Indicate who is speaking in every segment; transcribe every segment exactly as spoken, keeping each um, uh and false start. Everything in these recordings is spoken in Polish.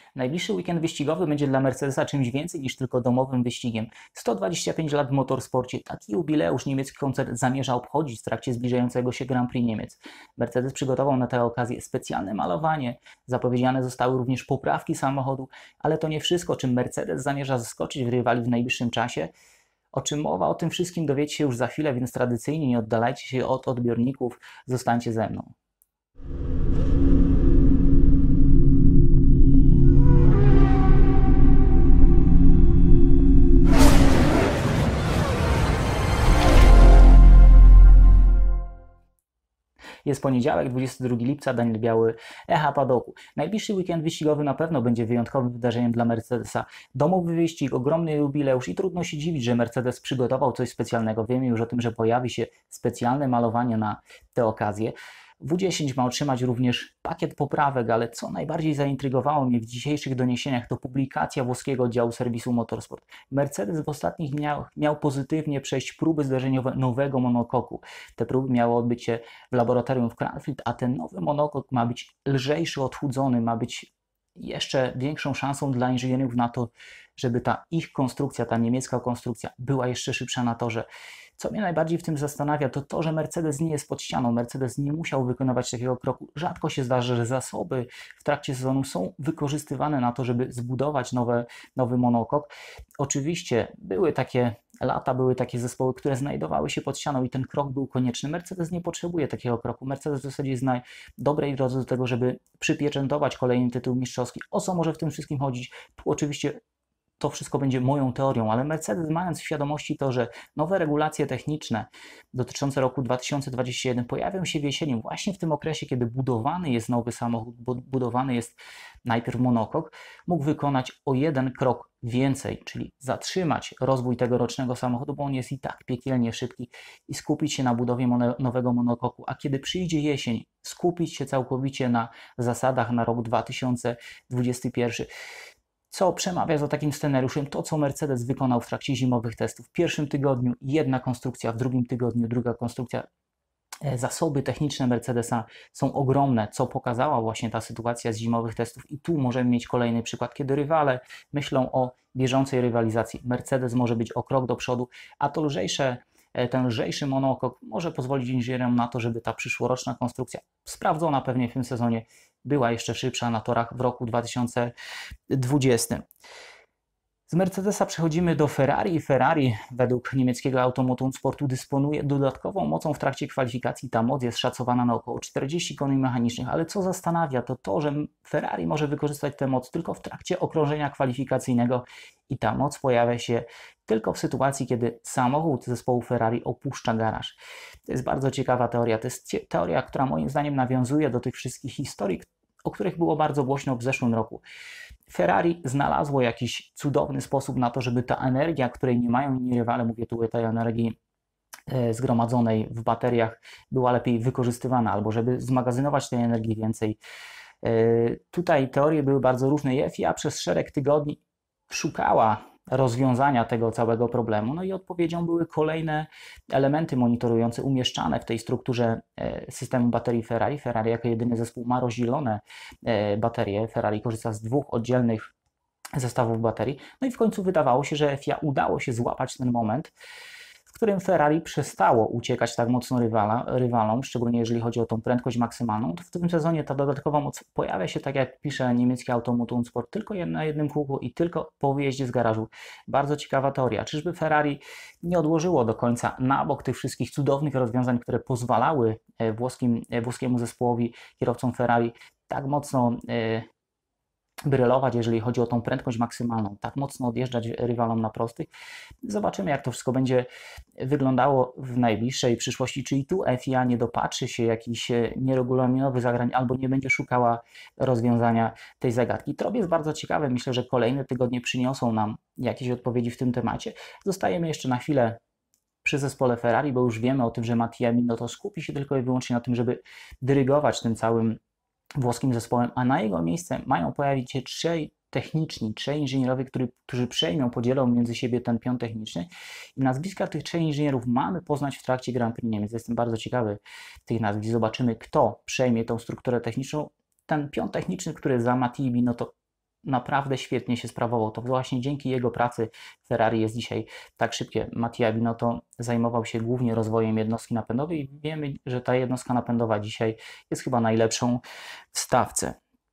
Speaker 1: Najbliższy weekend wyścigowy będzie dla Mercedesa czymś więcej niż tylko domowym wyścigiem. sto dwadzieścia pięć lat w motorsporcie. Taki jubileusz niemiecki koncern zamierza obchodzić w trakcie zbliżającego się Grand Prix Niemiec. Mercedes przygotował na tę okazję specjalne malowanie. Zapowiedziane zostały również poprawki samochodu, ale to nie wszystko, czym Mercedes zamierza zaskoczyć rywali w najbliższym czasie. O czym mowa, o tym wszystkim dowiecie się już za chwilę, więc tradycyjnie nie oddalajcie się od odbiorników, zostańcie ze mną. Jest poniedziałek, dwudziestego drugiego lipca, Daniel Biały, Echa Padoku. Najbliższy weekend wyścigowy na pewno będzie wyjątkowym wydarzeniem dla Mercedesa. Domowy wyścig, ogromny jubileusz i trudno się dziwić, że Mercedes przygotował coś specjalnego. Wiemy już o tym, że pojawi się specjalne malowanie na tę okazję. W dziesięć ma otrzymać również pakiet poprawek, ale co najbardziej zaintrygowało mnie w dzisiejszych doniesieniach, to publikacja włoskiego oddziału serwisu Motorsport. Mercedes w ostatnich miał, miał pozytywnie przejść próby zderzeniowe nowego monokoku. Te próby miały odbyć się w laboratorium w Cranfield, a ten nowy monokok ma być lżejszy, odchudzony, ma być jeszcze większą szansą dla inżynierów na to, żeby ta ich konstrukcja, ta niemiecka konstrukcja była jeszcze szybsza na torze. Co mnie najbardziej w tym zastanawia, to to, że Mercedes nie jest pod ścianą. Mercedes nie musiał wykonywać takiego kroku. Rzadko się zdarza, że zasoby w trakcie sezonu są wykorzystywane na to, żeby zbudować nowe, nowy monokok. Oczywiście były takie lata, były takie zespoły, które znajdowały się pod ścianą i ten krok był konieczny. Mercedes nie potrzebuje takiego kroku. Mercedes w zasadzie jest na dobrej drodze do tego, żeby przypieczętować kolejny tytuł mistrzowski. O co może w tym wszystkim chodzić? Tu oczywiście to wszystko będzie moją teorią, ale Mercedes, mając w świadomości to, że nowe regulacje techniczne dotyczące roku dwa tysiące dwudziestego pierwszego pojawią się w jesieni, właśnie w tym okresie, kiedy budowany jest nowy samochód, budowany jest najpierw monokok, mógł wykonać o jeden krok więcej, czyli zatrzymać rozwój tegorocznego samochodu, bo on jest i tak piekielnie szybki, i skupić się na budowie nowego monokoku, a kiedy przyjdzie jesień, skupić się całkowicie na zasadach na rok dwa tysiące dwudziesty pierwszy. Co przemawia za takim scenariuszem? To, co Mercedes wykonał w trakcie zimowych testów. W pierwszym tygodniu jedna konstrukcja, w drugim tygodniu druga konstrukcja. Zasoby techniczne Mercedesa są ogromne, co pokazała właśnie ta sytuacja z zimowych testów. I tu możemy mieć kolejny przykład, kiedy rywale myślą o bieżącej rywalizacji. Mercedes może być o krok do przodu, a to lżejsze, ten lżejszy monokok może pozwolić inżynierom na to, żeby ta przyszłoroczna konstrukcja, sprawdzona pewnie w tym sezonie, była jeszcze szybsza na torach w roku dwa tysiące dwudziestym. Z Mercedesa przechodzimy do Ferrari. Ferrari według niemieckiego Automotum Sportu dysponuje dodatkową mocą w trakcie kwalifikacji. Ta moc jest szacowana na około czterdzieści koni mechanicznych, ale co zastanawia, to to, że Ferrari może wykorzystać tę moc tylko w trakcie okrążenia kwalifikacyjnego i ta moc pojawia się tylko w sytuacji, kiedy samochód zespołu Ferrari opuszcza garaż. To jest bardzo ciekawa teoria. To jest teoria, która moim zdaniem nawiązuje do tych wszystkich historii, o których było bardzo głośno w zeszłym roku. Ferrari znalazło jakiś cudowny sposób na to, żeby ta energia, której nie mają inni rywale, mówię tu o tej energii zgromadzonej w bateriach, była lepiej wykorzystywana, albo żeby zmagazynować tej energii więcej. Tutaj teorie były bardzo różne i F I A przez szereg tygodni szukała rozwiązania tego całego problemu. No i odpowiedzią były kolejne elementy monitorujące umieszczane w tej strukturze systemu baterii Ferrari. Ferrari jako jedyny zespół ma rozdzielone baterie. Ferrari korzysta z dwóch oddzielnych zestawów baterii. No i w końcu wydawało się, że F I A udało się złapać ten moment, w którym Ferrari przestało uciekać tak mocno rywala, rywalom, szczególnie jeżeli chodzi o tą prędkość maksymalną. To w tym sezonie ta dodatkowa moc pojawia się, tak jak pisze niemiecki Automotum Sport, tylko na jednym kółku i tylko po wyjeździe z garażu. Bardzo ciekawa teoria. Czyżby Ferrari nie odłożyło do końca na bok tych wszystkich cudownych rozwiązań, które pozwalały włoskim, włoskiemu zespołowi, kierowcom Ferrari tak mocno yy, brylować, jeżeli chodzi o tą prędkość maksymalną, tak mocno odjeżdżać rywalom na prostych. Zobaczymy, jak to wszystko będzie wyglądało w najbliższej przyszłości, czyli tu F I A nie dopatrzy się jakichś nieregulaminowych zagrań albo nie będzie szukała rozwiązania tej zagadki. To jest bardzo ciekawe, myślę, że kolejne tygodnie przyniosą nam jakieś odpowiedzi w tym temacie. Zostajemy jeszcze na chwilę przy zespole Ferrari, bo już wiemy o tym, że Mattia Binotto skupi się tylko i wyłącznie na tym, żeby dyrygować tym całym włoskim zespołem, a na jego miejsce mają pojawić się trzej techniczni, trzej inżynierowie, którzy, którzy przejmą, podzielą między siebie ten pion techniczny i nazwiska tych trzech inżynierów mamy poznać w trakcie Grand Prix Niemiec. Jestem bardzo ciekawy tych nazwisk. Zobaczymy, kto przejmie tą strukturę techniczną. Ten pion techniczny, który za Mattii Binotto naprawdę świetnie się sprawował. To właśnie dzięki jego pracy Ferrari jest dzisiaj tak szybkie. Mattia Binotto zajmował się głównie rozwojem jednostki napędowej i wiemy, że ta jednostka napędowa dzisiaj jest chyba najlepszą w stawce.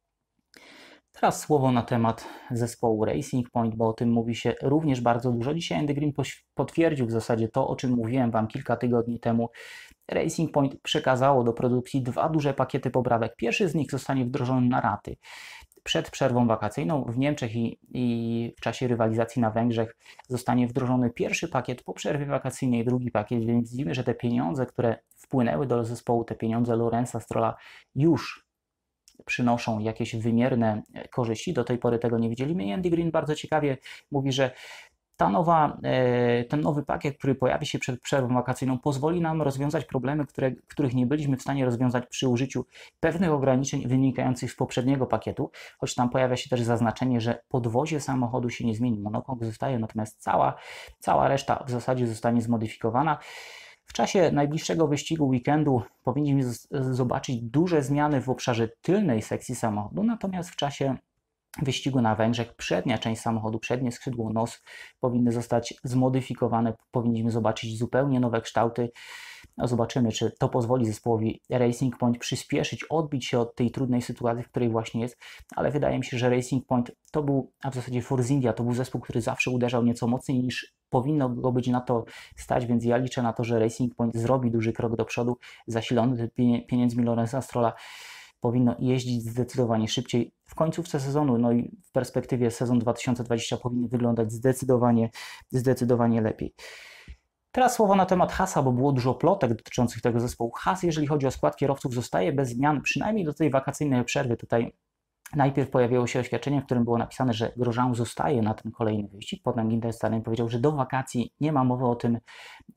Speaker 1: Teraz słowo na temat zespołu Racing Point, bo o tym mówi się również bardzo dużo. Dzisiaj Andy Green potwierdził w zasadzie to, o czym mówiłem Wam kilka tygodni temu. Racing Point przekazało do produkcji dwa duże pakiety poprawek. Pierwszy z nich zostanie wdrożony na raty. Przed przerwą wakacyjną w Niemczech i, i w czasie rywalizacji na Węgrzech zostanie wdrożony pierwszy pakiet, po przerwie wakacyjnej drugi pakiet, więc widzimy, że te pieniądze, które wpłynęły do zespołu, te pieniądze Lawrence'a Strolla już przynoszą jakieś wymierne korzyści. Do tej pory tego nie widzieliśmy i Andy Green bardzo ciekawie mówi, że ta nowa, ten nowy pakiet, który pojawi się przed przerwą wakacyjną, pozwoli nam rozwiązać problemy, które, których nie byliśmy w stanie rozwiązać przy użyciu pewnych ograniczeń wynikających z poprzedniego pakietu, choć tam pojawia się też zaznaczenie, że podwozie samochodu się nie zmieni, monokok zostaje, natomiast cała, cała reszta w zasadzie zostanie zmodyfikowana. W czasie najbliższego wyścigu weekendu powinniśmy zobaczyć duże zmiany w obszarze tylnej sekcji samochodu, natomiast w czasie wyścigu na Węgrzech przednia część samochodu, przednie skrzydło, nos powinny zostać zmodyfikowane, powinniśmy zobaczyć zupełnie nowe kształty. No zobaczymy, czy to pozwoli zespołowi Racing Point przyspieszyć, odbić się od tej trudnej sytuacji, w której właśnie jest, ale wydaje mi się, że Racing Point to był, a w zasadzie Force India to był zespół, który zawsze uderzał nieco mocniej niż powinno go być na to stać, więc ja liczę na to, że Racing Point zrobi duży krok do przodu, zasilony pieniędzmi Lawrence'a Strolla powinno jeździć zdecydowanie szybciej w końcówce sezonu, no i w perspektywie sezon dwa tysiące dwudziesty powinien wyglądać zdecydowanie, zdecydowanie lepiej. Teraz słowo na temat Haasa, bo było dużo plotek dotyczących tego zespołu. Haas, jeżeli chodzi o skład kierowców, zostaje bez zmian, przynajmniej do tej wakacyjnej przerwy. Tutaj najpierw pojawiło się oświadczenie, w którym było napisane, że Grosjean zostaje na ten kolejny wyścig. Potem Gunther Steiner powiedział, że do wakacji nie ma mowy o tym,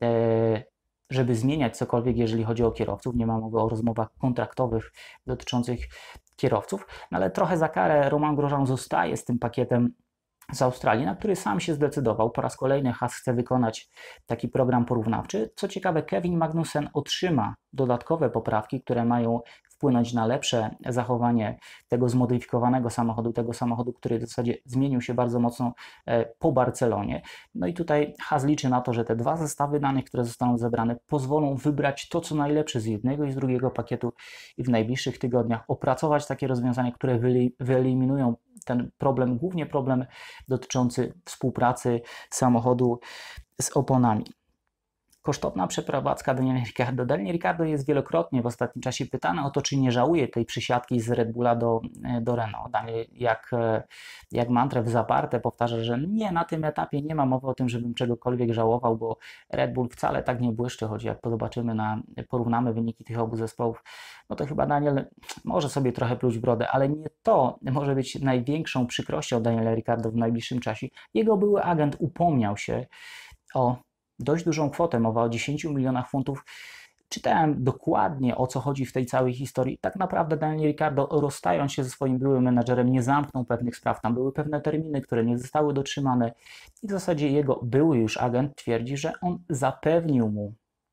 Speaker 1: żeby zmieniać cokolwiek, jeżeli chodzi o kierowców. Nie ma mowy o rozmowach kontraktowych dotyczących kierowców. No ale trochę za karę Romain Grosjean zostaje z tym pakietem z Australii, na który sam się zdecydował. Po raz kolejny Haas chce wykonać taki program porównawczy. Co ciekawe, Kevin Magnussen otrzyma dodatkowe poprawki, które mają wpłynąć na lepsze zachowanie tego zmodyfikowanego samochodu, tego samochodu, który w zasadzie zmienił się bardzo mocno po Barcelonie. No i tutaj Haas liczy na to, że te dwa zestawy danych, które zostaną zebrane, pozwolą wybrać to, co najlepsze z jednego i z drugiego pakietu i w najbliższych tygodniach opracować takie rozwiązania, które wyeliminują ten problem, głównie problem dotyczący współpracy samochodu z oponami. Kosztowna przeprowadzka Daniela Ricciardo. Daniel Ricciardo jest wielokrotnie w ostatnim czasie pytany o to, czy nie żałuje tej przysiadki z Red Bulla do, do Renault. Daniel jak, jak mantrę w zaparte powtarza, że nie, na tym etapie nie ma mowy o tym, żebym czegokolwiek żałował, bo Red Bull wcale tak nie błyszczy, choć jak zobaczymy, na, porównamy wyniki tych obu zespołów, no to chyba Daniel może sobie trochę pluć w brodę, ale nie to może być największą przykrością Daniela Ricciardo w najbliższym czasie. Jego były agent upomniał się o dość dużą kwotę, mowa o dziesięciu milionach funtów. Czytałem dokładnie, o co chodzi w tej całej historii. Tak naprawdę Daniel Ricciardo, rozstając się ze swoim byłym menadżerem, nie zamknął pewnych spraw. Tam były pewne terminy, które nie zostały dotrzymane i w zasadzie jego były już agent twierdzi, że on zapewnił mu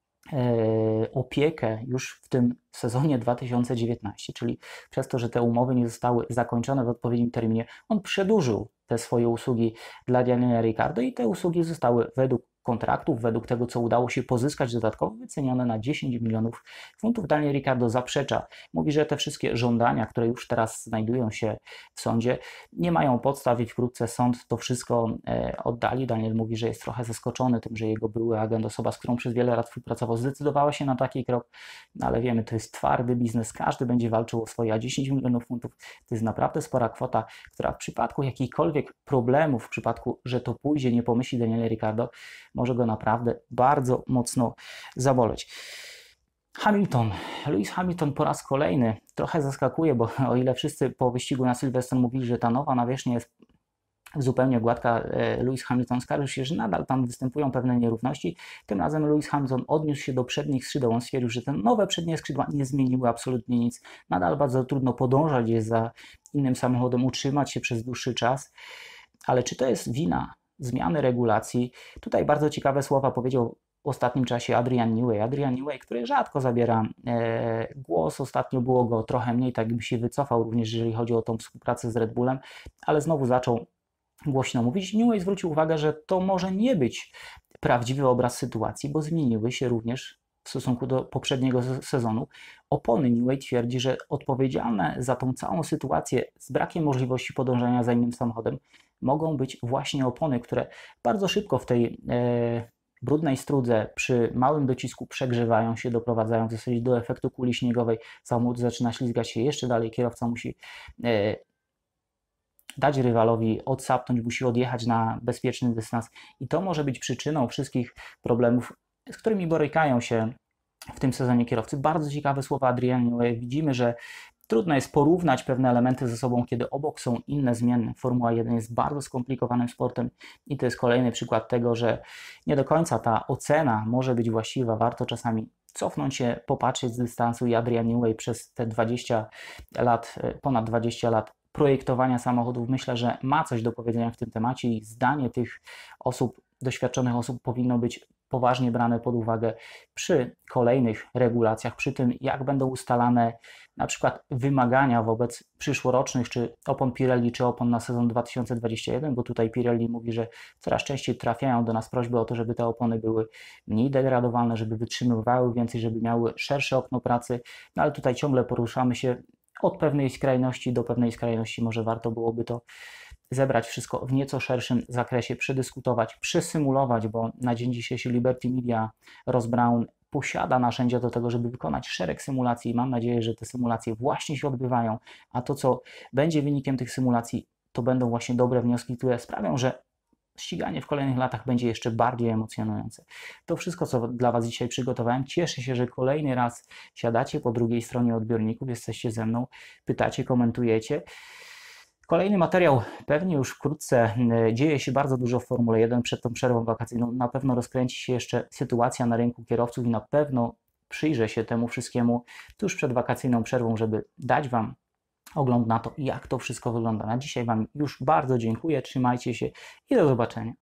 Speaker 1: e, opiekę już w tym sezonie dwa tysiące dziewiętnastym, czyli przez to, że te umowy nie zostały zakończone w odpowiednim terminie, on przedłużył te swoje usługi dla Daniela Ricciardo i te usługi zostały według kontraktów, według tego, co udało się pozyskać dodatkowo, wycenione na dziesięć milionów funtów. Daniel Ricciardo zaprzecza. Mówi, że te wszystkie żądania, które już teraz znajdują się w sądzie, nie mają podstaw i wkrótce sąd to wszystko e, oddali. Daniel mówi, że jest trochę zaskoczony tym, że jego były agent, osoba, z którą przez wiele lat współpracował, zdecydowała się na taki krok, no, ale wiemy, to jest twardy biznes, każdy będzie walczył o swoje, a dziesięć milionów funtów to jest naprawdę spora kwota, która w przypadku jakichkolwiek problemów, w przypadku, że to pójdzie, nie pomyśli Daniel Ricciardo, może go naprawdę bardzo mocno zaboleć. Hamilton. Lewis Hamilton po raz kolejny trochę zaskakuje, bo o ile wszyscy po wyścigu na Silverstone mówili, że ta nowa nawierzchnia jest zupełnie gładka, Lewis Hamilton skarżył się, że nadal tam występują pewne nierówności. Tym razem Lewis Hamilton odniósł się do przednich skrzydeł. On stwierdził, że te nowe przednie skrzydła nie zmieniły absolutnie nic. Nadal bardzo trudno podążać jest za innym samochodem, utrzymać się przez dłuższy czas. Ale czy to jest wina zmiany regulacji? Tutaj bardzo ciekawe słowa powiedział w ostatnim czasie Adrian Newey. Adrian Newey, który rzadko zabiera e, głos, ostatnio było go trochę mniej, tak jakby się wycofał również, jeżeli chodzi o tą współpracę z Red Bullem, ale znowu zaczął głośno mówić. Newey zwrócił uwagę, że to może nie być prawdziwy obraz sytuacji, bo zmieniły się również w stosunku do poprzedniego sezonu opony. Newey twierdzi, że odpowiedzialne za tą całą sytuację z brakiem możliwości podążania za innym samochodem mogą być właśnie opony, które bardzo szybko w tej e, brudnej strudze przy małym docisku przegrzewają się, doprowadzają w zasadzie do efektu kuli śniegowej. Samochód zaczyna ślizgać się jeszcze dalej, kierowca musi e, dać rywalowi odsapnąć, musi odjechać na bezpieczny dystans i to może być przyczyną wszystkich problemów, z którymi borykają się w tym sezonie kierowcy. Bardzo ciekawe słowa Adriana Newey. Widzimy, że trudno jest porównać pewne elementy ze sobą, kiedy obok są inne zmienne. Formuła jeden jest bardzo skomplikowanym sportem i to jest kolejny przykład tego, że nie do końca ta ocena może być właściwa. Warto czasami cofnąć się, popatrzeć z dystansu i Adrian Newey przez te dwadzieścia lat, ponad dwadzieścia lat projektowania samochodów, myślę, że ma coś do powiedzenia w tym temacie i zdanie tych osób, doświadczonych osób powinno być poważnie brane pod uwagę przy kolejnych regulacjach, przy tym jak będą ustalane na przykład wymagania wobec przyszłorocznych czy opon Pirelli, czy opon na sezon dwa tysiące dwudziesty pierwszy, bo tutaj Pirelli mówi, że coraz częściej trafiają do nas prośby o to, żeby te opony były mniej degradowalne, żeby wytrzymywały więcej, żeby miały szersze okno pracy, no ale tutaj ciągle poruszamy się od pewnej skrajności do pewnej skrajności. Może warto byłoby to zebrać wszystko w nieco szerszym zakresie, przedyskutować, przesymulować, bo na dzień dzisiejszy Liberty Media, Ross Brown posiada narzędzia do tego, żeby wykonać szereg symulacji i mam nadzieję, że te symulacje właśnie się odbywają, a to, co będzie wynikiem tych symulacji, to będą właśnie dobre wnioski, które sprawią, że ściganie w kolejnych latach będzie jeszcze bardziej emocjonujące. To wszystko, co dla Was dzisiaj przygotowałem. Cieszę się, że kolejny raz siadacie po drugiej stronie odbiorników, jesteście ze mną, pytacie, komentujecie. Kolejny materiał pewnie już wkrótce. Dzieje się bardzo dużo w Formule jeden przed tą przerwą wakacyjną. Na pewno rozkręci się jeszcze sytuacja na rynku kierowców i na pewno przyjrzę się temu wszystkiemu tuż przed wakacyjną przerwą, żeby dać Wam ogląd na to, jak to wszystko wygląda. Na dzisiaj Wam już bardzo dziękuję, trzymajcie się i do zobaczenia.